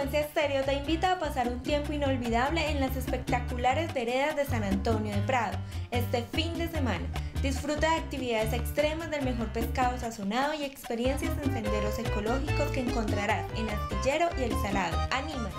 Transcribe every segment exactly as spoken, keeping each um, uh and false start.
Frecuencia Estéreo te invita a pasar un tiempo inolvidable en las espectaculares veredas de San Antonio de Prado este fin de semana. Disfruta de actividades extremas del mejor pescado sazonado y experiencias en senderos ecológicos que encontrarás en Astillero y El Salado. ¡Anímate!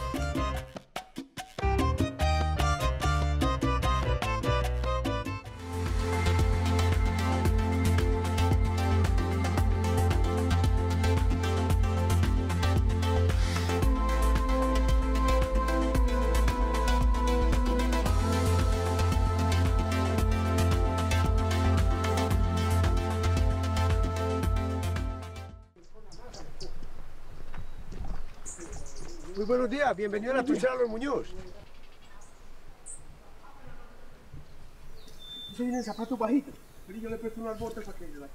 Muy buenos días, bienvenido a la Truchera Los Muñoz. Eso viene en zapatos bajitos, pero yo le presto unas botas para que la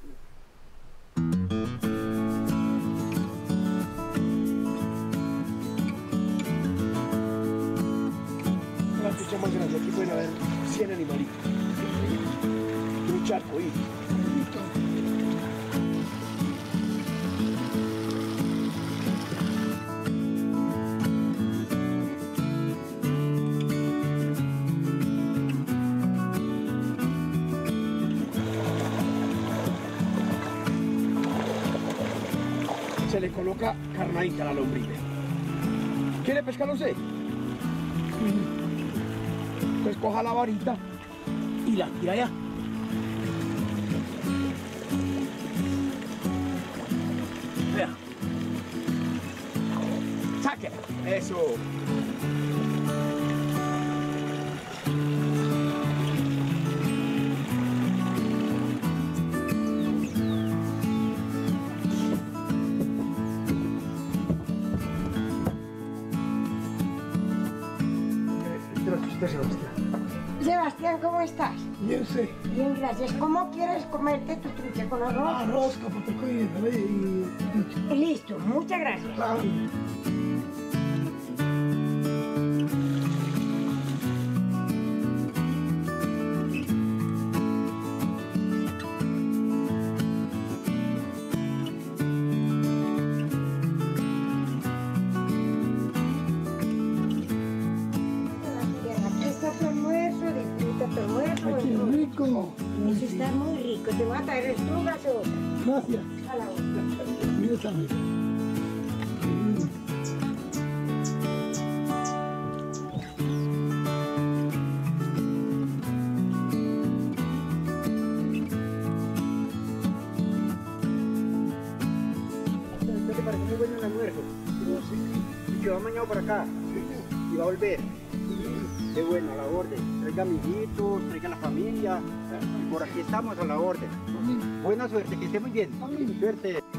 Una trucha más grande, aquí pueden haber cien animalitos. Un charco, ¿y? Se le coloca carnadita a la lombriz. ¿Quiere pescarlo usted? Pues coja la varita y la tira allá. Vea. Saque. Eso. Sebastián. Sebastián, ¿cómo estás? Bien, sí. Bien, gracias. ¿Cómo quieres comerte tu trucha con arroz? Arroz, capoteco y... Listo, muchas gracias. Claro. Ay, qué rico. Eso está muy rico. Te voy a traer estrugas o otra. Gracias. A la otra. Mira también. Mm. ¿Qué te parece muy bueno el almuerzo? Sí. Yo va mañana por acá. Sí. Y va a volver. Qué bueno, a la orden. Traiga amiguitos, traiga la familia. Por aquí estamos a la orden. Buena suerte, que esté muy bien. Suerte.